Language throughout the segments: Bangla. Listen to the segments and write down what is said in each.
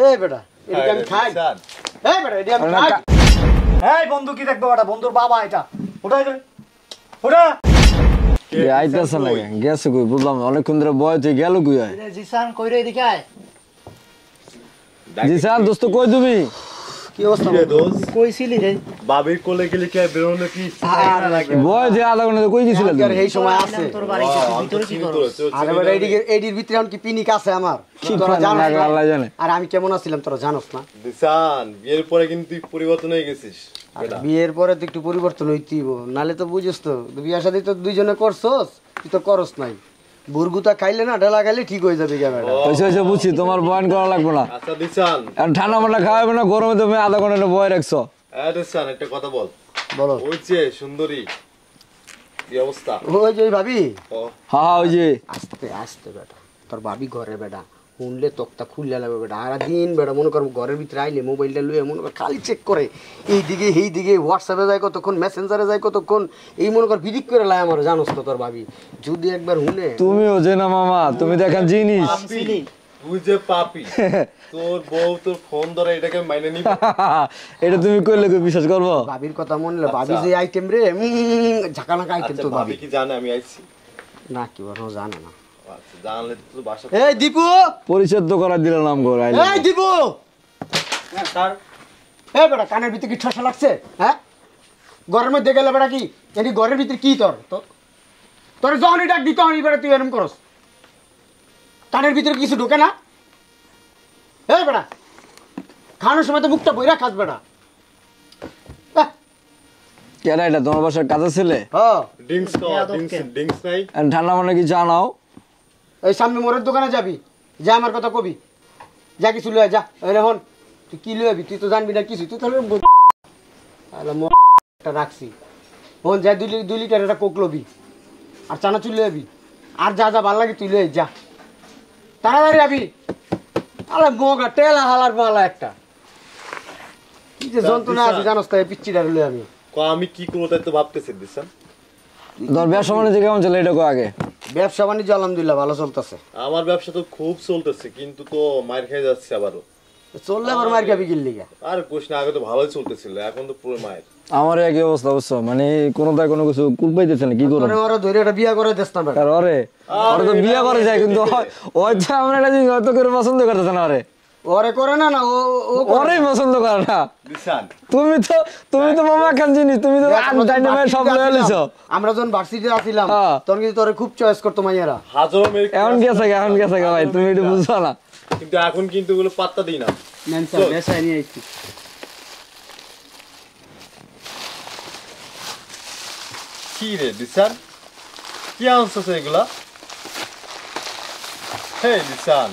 এই বেটা এটা আমি খাই এই বেটা এটা আমি খাই এই বন্ধু কি দেখবো বেটা বন্ধুর বাবা এটা ওটা ওটা কে আইতাছে না গেছে কই বুঝলাম অনেকক্ষণ ধরে বয় তুই গেল কই আয় জিসান কই রে এদিকে আয় জিসান দোস্ত কই তুমি কি অবস্থা রে দোস্ত কইছিলি রে বাবির কোলে গেলে কি বেরোনো কি বয় যে আধা ঘন্টা কই গেছিল আর এই সময় আছে তোর বাড়িতে ভিতরে কি করছ আরে বেটা এডির ভিতরে কি পিনিক আছে আমার তোরা জানো না আল্লাহ জানে আর আমি কেমন আছিলাম তোরা জানোস না দিশান বিয়ের পরে কিন্তু তুই পরিবর্তন হয়ে গেছিস বিয়ের পরে তো একটু পরিবর্তন হইতিব নালে তো বুঝিস তো বিয়ে শাদী তো দুইজনে করছস তুই তো করস নাই বুরগুতা খাইলে না ঢেলা খাইলে ঠিক হয়ে যাবে ক্যামেরা পয়সা বুঝছি তোমার বয়ান করা লাগবে না আচ্ছা দিশান এখন ঠান্ডা মান্ডা খাওয়াবে না গরমে তুমি আধা ঘন্টা বয় রাখছো দিশান একটা কথা বলো ওই যে সুন্দরী কি অবস্থা ওই যে ভাবি হ্যাঁ ওই যে আস্তে আস্তে বেটা তোর ভাবি ঘরে বেটা শুনলে তক্তা খুললে লাগবে বেটা আর দিন বেটা মনে কর ঘরের ভিতরে আইলে মোবাইলটা লুয়ে মনে কর খালি চেক করে এইদিকে সেইদিকে হোয়াটসঅ্যাপে যায় কতক্ষণ মেসেঞ্জারে যায় কতক্ষণ এই মনে কর ভিডিক করে লাই আমার জানোস তো তোর ভাবি যদি একবার শুনে তুমিও যে না মামা তুমি দেখেন জিনিস তুই যে পাপি তোর বউ তোর ফোন ধরে এটাকে মাইনে নিব এটা তুমি কইলে কি বিশ্বাস করবো ভাবির কথা মনে হলো ভাবি যে আইটেম রে ঝাঁকানাকা আইটেম তো ভাবি কি জানে আমি আইছি না কি বলো জানে না আচ্ছা জানলে তো বাসা এই দীপু পরিচয় তো করা দিল নাম ঘর আইলে এই দীপু হ্যাঁ স্যার এই বেটা কানের ভিতরে কি ঠসা লাগছে হ্যাঁ ঘরের মধ্যে গেলে বেটা কি এটি ঘরের ভিতরে কি তোর যখনই ডাক দিতে হনি বেটা তুই এরকম করস কানের ভিতরে কিছু ঢোকে না এই বেটা খাওয়ানোর সময় তো মুখটা বইরা খাস বেটা কেন এটা তোমার বাসার কাজে ছেলে হ্যাঁ ড্রিঙ্কস নাই ঠান্ডা মানে কি জানাও এই সামনে মোড়ের দোকানে যাবি যা আমার কথা কবি যা কিছু লয়ে যা এলে হন তুই কি লয়ে তুই তো জানবি না কিছু তুই তাহলে রাখছি হন যা 2 লিটার একটা কোক লবি আর চানাচুর লয়ে যাবি আর যা যা ভাল লাগে তুই লয়ে যা তাড়াতাড়ি যাবি আরে মগা টেলা হালার মালা একটা কি যে যন্ত্রণা আছে জানোস তাই পিচ্চিটা লয়ে আমি আমি কি করবো তাই তো ভাবতেছি দিশান তোর ব্যবসা বাণিজ্য কেমন চলে এটা আগে ব্যবসা বাণিজ্য আলহামদুলিল্লাহ ভালো চলতেছে আমার ব্যবসা তো খুব চলতেছে কিন্তু তো মার খেয়ে যাচ্ছে আবারও চললে আবার মার খাবি কিল লিগা আর কোশ্চেন আগে তো ভালোই চলতেছিল এখন তো পুরো মায়ের আমার একই অবস্থা অবশ্য মানে কোনোটাই কোনো কিছু কুল পাইতেছে না কি করবো ওরা ধরে একটা বিয়া করে দেস না বেটা ওরে তো বিয়া করে যায় কিন্তু ওই তো আমরা একটা জিনিস হয়তো করে পছন্দ করতেছে না ওরে ওরে করে না না ও ওরেই পছন্দ করে না দিশান তুমি তো মামা খান জিনিস তুমি তো ডাইনামাইট সব লয়ে লিছো আমরা যখন ভার্সিটিতে আছিলাম তখন কিন্তু তোরে খুব চয়েস করতো মাইয়ারা হাজারো মেয়ে এখন গেছে ভাই তুমি এটা বুঝছো না কিন্তু এখন কিন্তু ওগুলো পাত্তা দিই না নেন স্যার বেসাই নিয়ে আইছি কি রে দিশান কি আনছস এগুলা হে দিশান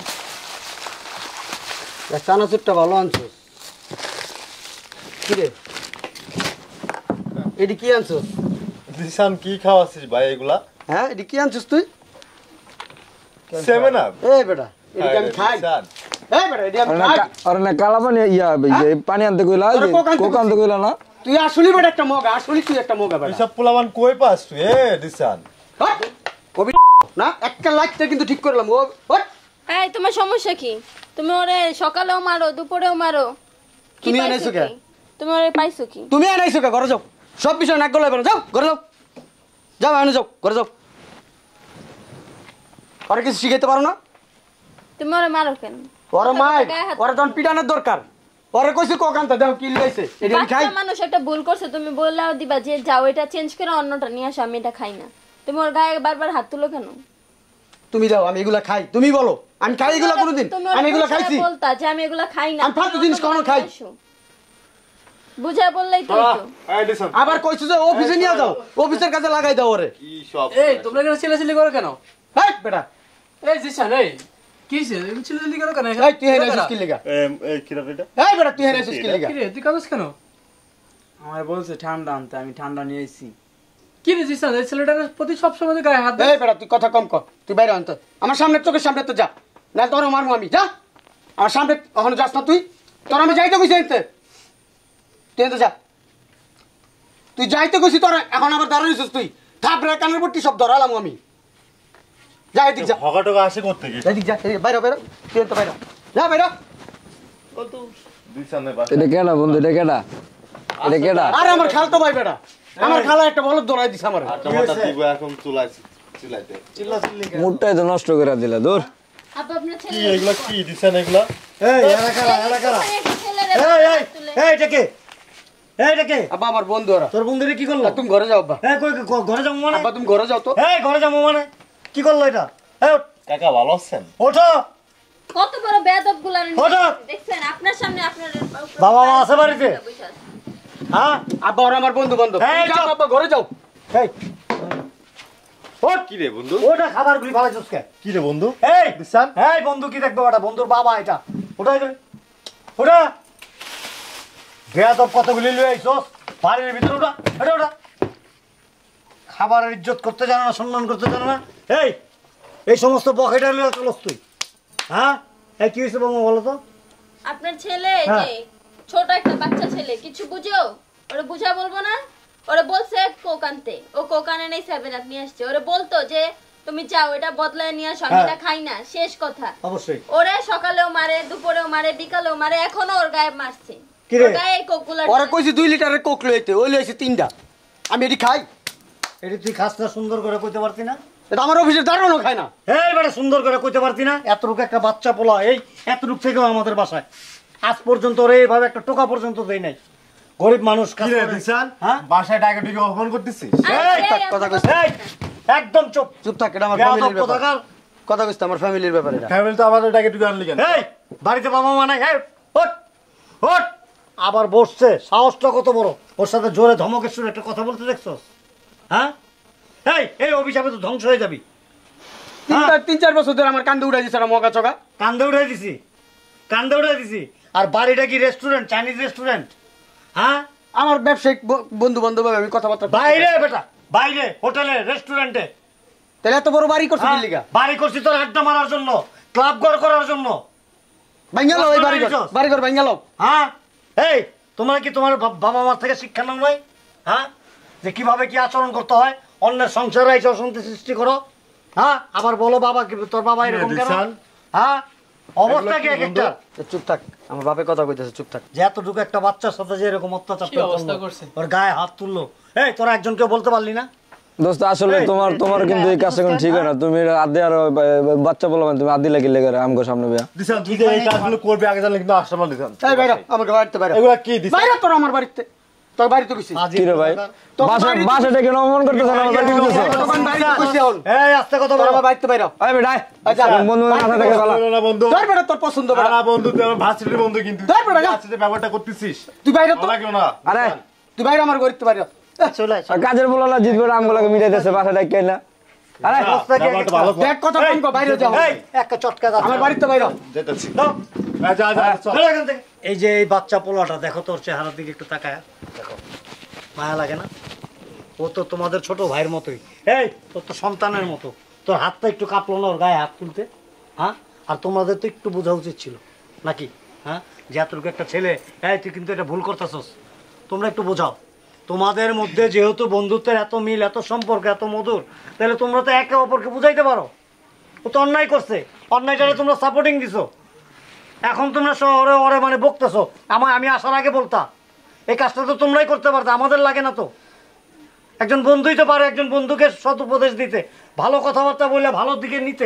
চানাচুরটা ভালো আনছস কি রে এটি কি আনছস দিশান কি খাওয়াছিস ভাই এগুলা হ্যাঁ এটি কি আনছস তুই 7 আপ এই বেটা এটি আমি খাই এই বেটা এটি আমি খাই আরে না কালা পানি পানি আনতে কইলা কোক আনতে কইলা না তুই আসলি বেটা একটা মগা আসলি তুই একটা মগা বেটা এসব পোলাবান কই পাস তুই দিশান কবি না একটা লাইটটা কিন্তু ঠিক করলাম ও এই তোমার সমস্যা কি তুমি ওরে সকালেও মারো দুপুরেও মারো তুমি আনাইছো কে তুমি ওরে পাইছো কি তুমি আনাইছো কে ঘরে যাও সব বিষয় নাক গলায় বেরো যাও ঘরে যাও যাও আনো যাও ঘরে যাও আর কিছু শিখাইতে পারো না তুমি ওরে মারো কেন ওরে মাই ওরে তখন পিটানোর দরকার ওরে কইছে কোকান্তা দাও কি লইছে এটা আমি খাই মানুষ একটা ভুল করছে তুমি বললাও দিবা যে যাও এটা চেঞ্জ করে অন্যটা নিয়ে আসো আমি এটা খাই না তুমি ওর গায়ে বারবার হাত তুলো কেন তুমি দাও আমি এগুলা খাই তুমি বলো আমি খাই এগুলা কোনোদিন আমি এগুলা খাইছি বলতা যে আমি এগুলা খাই না আমি ফালতু জিনিস কখনো খাই বুঝা বললেই তো আবার কইছো যে অফিসে নিয়ে যাও অফিসের কাছে লাগাই দাও ওরে কি সব এই তোমরা কেন চিল্লাচিল্লি করো কেন এই বেটা এই জিসান এই কিছে চিল্লাচিল্লি করো কেন এই তুই হেনে আসিস কি লাগা এই কি রে এটা এই বেটা তুই হেনে আসিস কি লাগা কি রে তুই কাঁদছ কেন আমার বলছে ঠান্ডা আনতে আমি ঠান্ডা নিয়ে এসেছি কি রে জিসান এই ছেলেটার প্রতি সব সময় গায়ে হাত দেয় এই বেটা তুই কথা কম কর তুই বাইরে আনতে আমার সামনে চোখের সামনে তো যা না তোর মারমু আমি যা আমার সামনে ওখানে যাস না তুই তোর আমি যাইতে কইছি এতে তুই তো যা তুই যাইতে কইছি তোর এখন আবার দাঁড়াইছিস তুই থাপড়া কানের পট্টি সব ধরালাম আমি যা এদিক যা হগাটগা আসে করতে কি এদিক যা বাইরে বাইরে তুই তো বাইরে যা বাইরে কত দিছানে বাসা এটা কেডা বন্ধু এটা কেডা এটা কেডা আরে আমার খালতো ভাই বেটা আমার খালা একটা বলদ দৌড়াই দিছে আমার আটা মাটা দিব এখন চিলাইতে মুডটাই তো নষ্ট করে দিলা দূর আব্বা আপনার কি ছেলে এগুলা কি দিছেন এগুলা এই এলাকা আব্বা আমার বন্ধু ওরা তোর বন্ধুরে কি করলো তুমি ঘরে যাও আব্বা ঘরে যাবো মানে আব্বা তুমি ঘরে যাও তো ঘরে যাবো মানে কি করলো এটা কাকা ভালো আছেন ওঠো কত বড় বেয়াদব গুলান ওঠো। দেখছেন আপনার সামনে আপনার বাবা মা আছে বাড়িতে? হ্যাঁ আব্বা ওরা আমার বন্ধু বান্ধব এই, যাও চুপ। আব্বা ঘরে যাও এই ওঠ কি রে বন্ধু ওটা খাবারগুলি ভালো কে কি রে বন্ধু এই দিছান এই বন্ধু কি দেখবো ওটা বন্ধুর বাবা এটা ওটা এখানে ওটা বেয়াদব কতগুলি লয়ে আইছস বাড়ির ভিতরে ওটা এটা ওটা খাবারের ইজ্জত করতে জানো না সম্মান করতে জানো না এই সমস্ত বকেটা লয়ে চলস তুই হ্যাঁ এই কি হয়েছে বাবা বলো তো আপনার ছেলে হ্যাঁ। যে ছোট একটা বাচ্চা ছেলে কিছু বুঝো ওরে বুঝা বলবো না ওরে বলছে কোক আনতে ও কোক আনে নেই 7 আপ নিয়ে আসছে ওরে বলতো যে তুমি যাও এটা বদলায় নিয়ে আসো আমি হ্যাঁ। এটা খাই না শেষ কথা অবশ্যই ওরে সকালেও মারে দুপুরেও মারে বিকালেও মারে এখনো ওর গায়ে মারছে কি রে? ওর গায়ে এই কোকগুলা ওরা কইছে 2 লিটারের কোক লইতে ওই লইছে 3টা আমি এটি খাই এটা তুই খাসটা সুন্দর করে কইতে পারতি না এটা আমার অফিসের দাঁড়ানো খায় না এই বেটা সুন্দর করে কইতে পারতি না এতটুকু একটা বাচ্চা পোলা এই এতটুকু থেকেও আমাদের বাসায় আজ পর্যন্ত ওরে এইভাবে একটা টোকা পর্যন্ত দেই নাই গরিব মানুষ কি কাজ রে করে। দিছান হ্যাঁ? বাসায় টাকা টিকে অপমান করতেছিস এই, কথা কইছ এই, একদম চুপ চুপ থাক এটা আমার বেয়াদব ফ্যামিলির ব্যাপার কোথাকার। কথা কইছ আমার ফ্যামিলির ব্যাপার এটা ফ্যামিলি তো আমাদের টাকা টিকে আনলি কেন এই বাড়িতে বাবা মা নাই এই ওঠ ওঠ আবার বসছে সাহসটা কত বড় ওর সাথে জোরে ধমকের সুরে একটা কথা বলতে দেখছস হ্যাঁ এই অভিশাপে তো ধ্বংস হয়ে যাবি 3-4 বছর ধরে আমার কান্দে উড়াই দিছে না মগা চগা কান্দে উঠে দিছি আর বাড়িটা কি রেস্টুরেন্ট চাইনিজ রেস্টুরেন্ট হ্যাঁ আমার ব্যবসায়িক বন্ধু বান্ধব আমি কথাবার্তা বাইরে বেটা বাইরে হোটেলে রেস্টুরেন্টে তাহলে এত বড় বাড়ি করছিস লিগা বাড়ি করছি তোর আড্ডা মারার জন্য ক্লাব ঘর করার জন্য ভাঙ্গালো ওই বাড়ি ঘর ভাঙ্গালো হ্যাঁ এই তোমরা কি তোমার বাবা মার থেকে শিক্ষা নাও নাই হ্যাঁ যে কিভাবে কি আচরণ করতে হয় অন্যের সংসারে এসে অশান্তি সৃষ্টি করো হ্যাঁ আবার বলো বাবা কি তোর বাবা এরকম কেন দিশান। হ্যাঁ অবস্থা কি এক একটা চুপ থাক আমার বাপে কথা কইতেছে চুপ থাক যে এতটুকু একটা বাচ্চার সাথে যে এরকম অত্যাচার কি অবস্থা করছে? ওর গায়ে হাত তুললো এই তোরা একজন কেউ বলতে পারলি না দোস্ত আসলে তোমার কিন্তু এই কাজটা কোনো ঠিক হয় না তুমি আদি আর বাচ্চা বলো তুমি আদি লাগি লেগে আমগো সামনে বিয়া দিছান তুই যে এই কাজগুলো করবি আগে জানলে কিন্তু আশ্রম দিছান এই বাইরে আমাকে বাড়িতে বাইরে এগুলা কি দিছান বাইরে তোর আমার বাড়িতে তোর বাড়িতে কইছিস আজই কি রে ভাই বাসাটা কেন অমন করতেছ না আমার বাড়িতে বলতেছ তখন বাড়িতে কইছিস এখন এই আস্তে কথা তোর বলো আমার বাড়িতে বাইরে আয় বেটা আচ্ছা, বন্ধু মাথা থেকে গলা না বন্ধু তোর বেটা তোর পছন্দ বেটা না বন্ধু তুই আমার ভার্সিটির বন্ধু কিন্তু ধর বেটা, যা। আজকে যে ব্যাপারটা করতেছিস তুই বাইরে তো ভালো লাগলো না আরে তুই বাইরে আমার বাড়িতে বাইরে চলে আর কাজের বলা জিতবে আমগুলোকে মিটাইতেছে বাসাটা কেন না আরে অবস্থা কি ব্যাপারটা ভালো দেখ কথা কম কর বাইরে যাও এই একটা চটকা দাও আমার বাড়িতে বাইরে যেতেছি দাও যা যা চল চলো এখান থেকে। এই যে এই বাচ্চা পোলাটা দেখো তোর চেহারার দিকে একটু তাকায় দেখো মায়া লাগে না ও তো তোমাদের ছোট ভাইয়ের মতোই এই তোর তো সন্তানের মতো তোর হাতটা একটু কাঁপলো না ওর গায়ে হাত তুলতে হ্যাঁ আর তোমাদের তো একটু বোঝা উচিত ছিল নাকি হ্যাঁ যে এতটুকু একটা ছেলে এই তুই কিন্তু এটা ভুল করতেছস তোমরা একটু বোঝাও তোমাদের মধ্যে যেহেতু বন্ধুত্বের এত মিল এত সম্পর্ক এত মধুর তাহলে তোমরা তো একে অপরকে বুঝাইতে পারো ও তো অন্যায় করছে অন্যায়টারে তোমরা সাপোর্টিং দিছো এখন তোমরা শহরে ওরে মানে বকতেছো আমি আসার আগে বলতা এই কাজটা তো তোমরাই করতে পারতো আমাদের লাগে না তো একজন বন্ধুই তো পারে একজন বন্ধুকে সৎ উপদেশ দিতে ভালো কথাবার্তা বললে ভালোর দিকে নিতে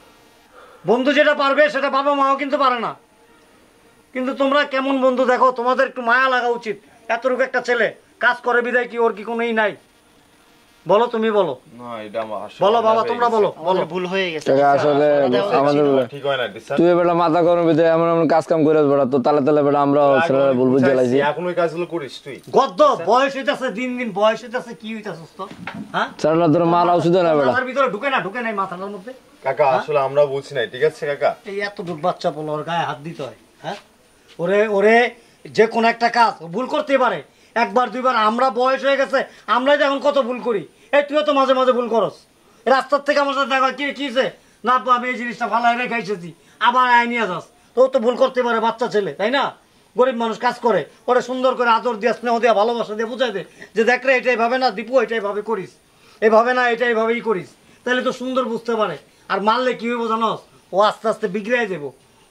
বন্ধু যেটা পারবে সেটা বাবা মাও কিন্তু পারে না কিন্তু তোমরা কেমন বন্ধু দেখো তোমাদের একটু মায়া লাগা উচিত এতটুকু একটা ছেলে কাজ করে বিদায় কি ওর কি কোনো ই নাই বলো তুমি বলো না এটা আমার আসলে বলো বাবা তোমরা বলো বলো ভুল হয়ে গেছে টাকা আসলে আমাদের ঠিক হয় না দিছান তুই বেটা মাথা গরম ভিতরে এমন এমন কাজ কাম করে বেটা তো তালে তালে বেটা আমরা ছেলেরা ভুল বুঝে লাইছি এখন ওই কাজগুলো করিস তুই গদ্দ বয়স হইতাছে দিন দিন বয়স হইতাছে কি হইতাছে তো হ্যাঁ ছেলেরা তোর মারা ওষুধ না বেটা মাথার ভিতরে ঢুকে নাই মাথাটার মধ্যে কাকা আসলে আমরা বুঝছি নাই ঠিক আছে কাকা এই এতটুক বাচ্চা বলো ওর গায়ে হাত দিতে হয় হ্যাঁ ওরে যে কোনো একটা কাজ ও ভুল করতে পারে একবার দুইবার আমরা বয়স হয়ে গেছে আমরা যে এখন কত ভুল করি এই তুইও তো মাঝে মাঝে ভুল করস রাস্তার থেকে আমার সাথে দেখা কি কিছে না আমি এই জিনিসটা ভালো রেখে খাইছেছি আবার আয় নিয়ে যাস তো ও তো ভুল করতে পারে বাচ্চা ছেলে তাই না গরিব মানুষ কাজ করে ওরে সুন্দর করে আদর দিয়ে স্নেহ দিয়ে ভালোবাসা দিয়ে বুঝাই দে যে দেখ রে এটাই ভাবে না দীপু এটাই ভাবে করিস এভাবে না এটাই ভাবেই করিস তাহলে তো সুন্দর বুঝতে পারে আর মারলে কি হইব জানোস ও আস্তে আস্তে বিগড়াই দেবো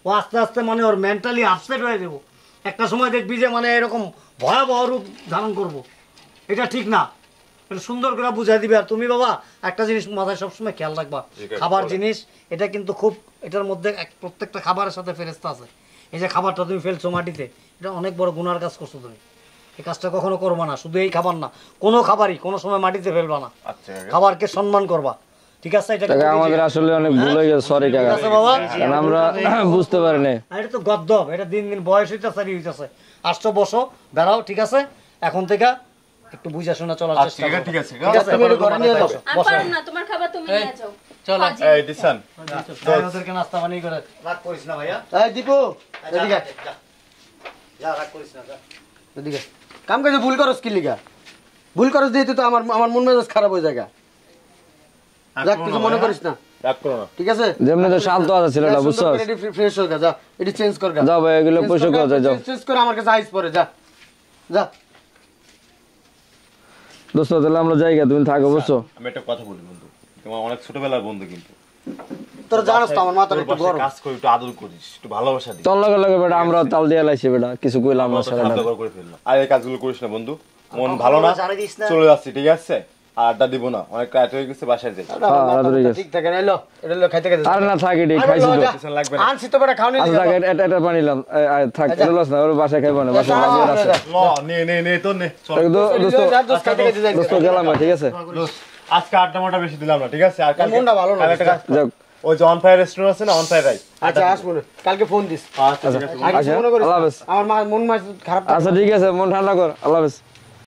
ও আস্তে আস্তে মানে ওর মেন্টালি আপসেট হয়ে যাবো। একটা সময় দেখবি যে মানে এরকম ভয়াবহ রূপ ধারণ করব। এটা ঠিক না। এটা সুন্দর করে বুঝাই দিবে। আর তুমি বাবা একটা জিনিস মাথায় সবসময় খেয়াল রাখবা, খাবার জিনিস এটা কিন্তু খুব, এটার মধ্যে প্রত্যেকটা খাবারের সাথে ফেরেশতা আছে। এই যে খাবারটা তুমি ফেলছো মাটিতে, এটা অনেক বড় গুনার কাজ করছো তুমি। এই কাজটা কখনো করবা না। শুধু এই খাবার না, কোনো খাবারই কোনো সময় মাটিতে ফেলবা না। খাবারকে সম্মান করবা, ঠিক আছে? এটা আমাদের আসলে অনেক ভুল হয়ে গেছে, সরি কাকা, কারণ আমরা বুঝতে পারিনি। এটা তো গদ্দব, এটা দিন দিন বয়স হইতেছে। আসছো, বসো, বেড়াও, ঠিক আছে? এখন থেকে একটু বুঝা শোনা চলার চেষ্টা করো। ঠিক আছে, ঠিক আছে? তুমি একটু ঘরে নিয়ে যাও। আমি পারবো না, তোমার খাবার তুমি নিয়ে যাও। চলো। এই দিশান ওদেরকে নাস্তা বানিয়ে করে রাগ করিস না ভাইয়া। এই দীপু এদিকে আয়। যা রাগ করিস না, যা। এদিকে কাম কাজে ভুল করস কি লিগা? ভুল করস দিয়ে তো আমার আমার মন মেজাজ খারাপ হয়ে যায়। যাক, কিছু মনে করিস না, রাগ করো না। ঠিক আছে? যেমনি তো শান্ত আছে ছেলেটা, বুঝছো? ফ্রেশ হয়ে যা, এটি চেঞ্জ কর গা। যাও ভাই, এগুলো পরিষ্কার করে যাও। চেঞ্জ করে আমার কাছে আইস পরে যা যা। দোস্ত তাহলে আমরা যাই গা, তুমি থাকো, বুঝছো? আমি একটা কথা বলি বন্ধু, তোমার অনেক ছোটবেলার বন্ধু, কিন্তু তোরা জানোস তো আমার মাথাটা একটু গরম। কাজ করি, একটু আদর করিস, একটু ভালোবাসা দিস। তোর লগে লগে বেটা আমরা তাল দিয়ে লাইছি বেটা, কিছু কইলাম না সারা খারাপ ব্যবহার করে ফেললাম। আর এই কাজগুলো করিস না বন্ধু, মন ভালো না, চলে যাচ্ছি, ঠিক আছে? আর আড্ডা দিব না, অনেক রাত হয়ে গেছে, বাসায় যাই। ঠিক থাকে না, এলো এটা লো খাইতে গেছে। আর না থাকি রে, খাইছি তো। লাগবে না। আনছি তো বেটা খাওনি আচ্ছা থাক, এটা বানিলাম, থাক লস না, ওর বাসায় খাইবো না, বাসায় লাগিয়ে আছে। ল নে তো নে, চল। দোস্ত গেলাম, ঠিক আছে? আজকে আড্ডা মাটা বেশি দিলাম না, ঠিক আছে? আর কালকে মনটা ভালো না। যাক, ওই যে অন ফায়ার রেস্টুরেন্ট আছে না, অন ফায়ার রাই। আচ্ছা আসবো না, কালকে ফোন দিস। আচ্ছা ঠিক আছে। আগে কিছু মনে করিস না। আল্লাহ হাফেজ। আমার মন মাঝে খারাপ। আচ্ছা ঠিক আছে, মন ঠান্ডা কর, আল্লাহ হাফেজ।